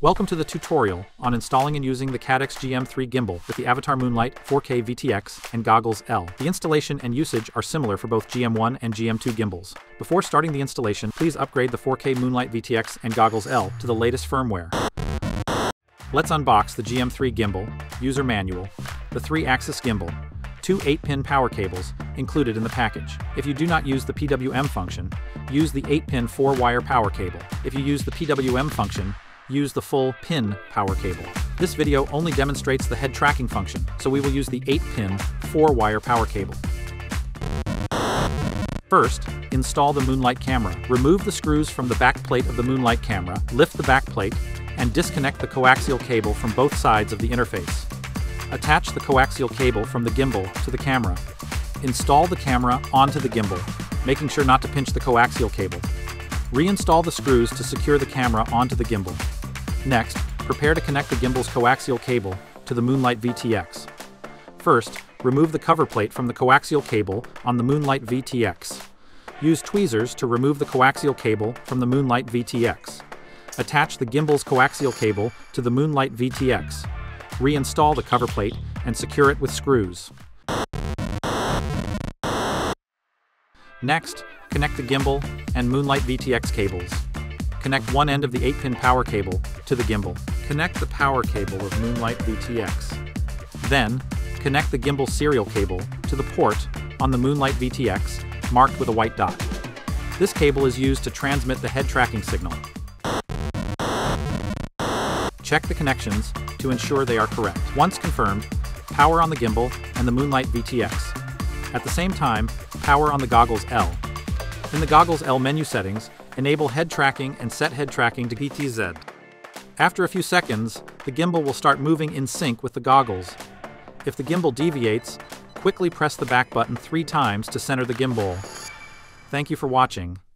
Welcome to the tutorial on installing and using the Caddx GM3 gimbal with the Avatar Moonlight 4K VTX and Goggles L. The installation and usage are similar for both GM1 and GM2 gimbals. Before starting the installation, please upgrade the 4K Moonlight VTX and Goggles L to the latest firmware. Let's unbox the GM3 gimbal, user manual, the 3-axis gimbal, 2 8-pin power cables included in the package. If you do not use the PWM function, use the 8-pin 4-wire power cable. If you use the PWM function, use the full pin power cable. This video only demonstrates the head tracking function, so we will use the 8-pin 4-wire power cable. First, install the Moonlight camera. Remove the screws from the back plate of the Moonlight camera, lift the back plate, and disconnect the coaxial cable from both sides of the interface. Attach the coaxial cable from the gimbal to the camera. Install the camera onto the gimbal, making sure not to pinch the coaxial cable. Reinstall the screws to secure the camera onto the gimbal. Next, prepare to connect the gimbal's coaxial cable to the Moonlight VTX. First, remove the cover plate from the coaxial cable on the Moonlight VTX. Use tweezers to remove the coaxial cable from the Moonlight VTX. Attach the gimbal's coaxial cable to the Moonlight VTX. Reinstall the cover plate and secure it with screws. Next, connect the gimbal and Moonlight VTX cables. Connect one end of the 8-pin power cable to the gimbal. Connect the power cable of Moonlight VTX. Then, connect the gimbal serial cable to the port on the Moonlight VTX marked with a white dot. This cable is used to transmit the head tracking signal. Check the connections to ensure they are correct. Once confirmed, power on the gimbal and the Moonlight VTX. At the same time, power on the Goggles L. In the Goggles L menu settings, enable head tracking and set head tracking to PTZ. After a few seconds, the gimbal will start moving in sync with the goggles. If the gimbal deviates, quickly press the back button 3 times to center the gimbal. Thank you for watching.